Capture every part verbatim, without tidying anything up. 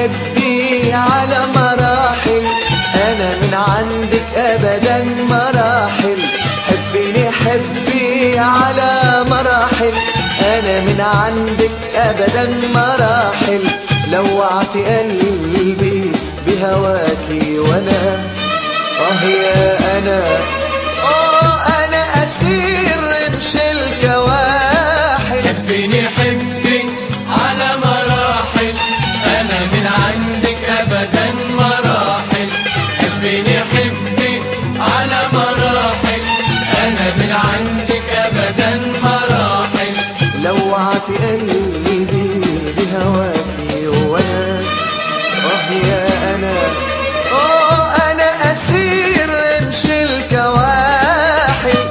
حبي على مراحل، أنا من عندك أبدا مراحل. حبيني حبي على مراحل، أنا من عندك أبدا مراحل. لوعت قلبي بهواكي وأنا آه يا أنا آه أنا أسير رمش الكواحل. حبيني حبي على مراحل، أنا من عندك أبدا مراحل. حبيني حبي على مراحل، أنا من عندك أبدا مراحل. لوعت قلبي بهواكي وأنا آه يا أنا آه أنا أسير رمش الكواحل.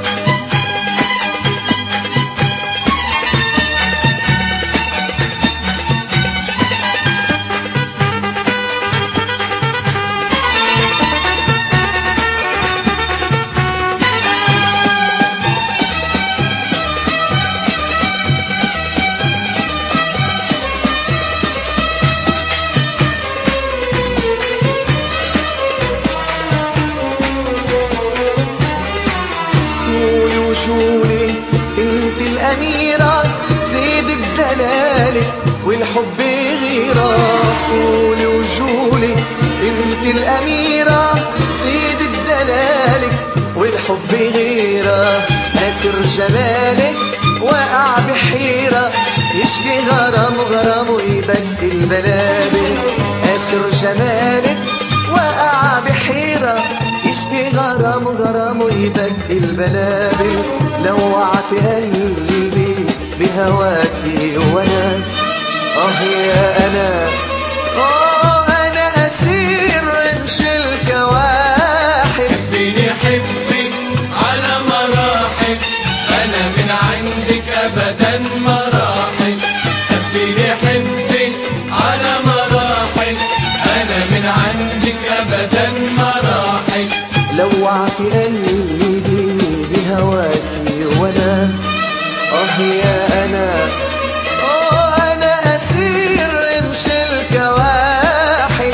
وشولي انت الأميرة، زيد بدلالك والحب غيرة. صولي وجولي انت الأميرة، زيد بدلالك والحب غيرة. أسر جمالك واقع بحيرة، يشكي غرام غرام ويبدل بلابل. أسر جمالك واقع بحيرة، يشكي غرام غرام ويبدل بلابل. لوعت قلبي بهواكي وانا اه يا انا اه انا اسير رمش الكواحل. حبيني حبي على مراحل، أنا من عندك أبدا مراحل. حبيني حبي على مراحل، أنا من عندك أبدا مراحل. لوعت قلبي بهواكي وانا اه يا انا اه انا اسير رمش الكواحل.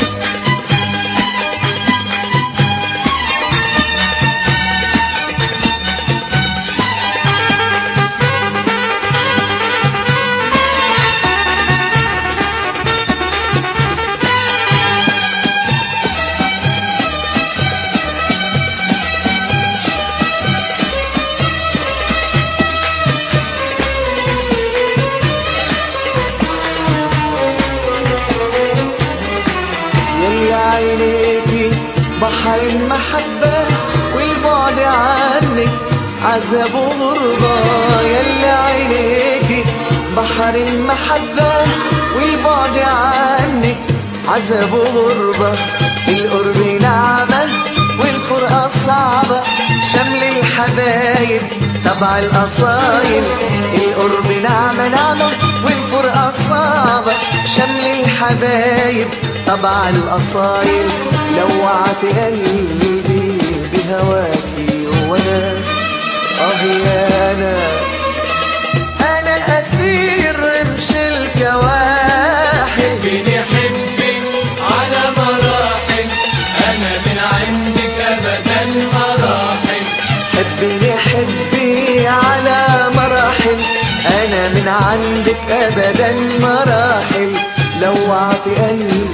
عينيكي بحر المحبة والبعد عنك عذاب وغربة. يلي عينيكي بحر المحبة والبعد عنك عذاب وغربة. القرب نعمة والفرقة صعبة، شمل الحبايب تبع الأصايل. القرب نعمة نعمة والفرقة صعبة، شمل الحبايب تبع الأصايل. لوعت قلبي بهواكي وانا اه يا انا انا اسير رمش الكواحل. حبيني حبي على مراحل، أنا من عندك أبدا مراحل. حبيني حبي على مراحل، أنا من عندك أبدا مراحل. لوعت قلبي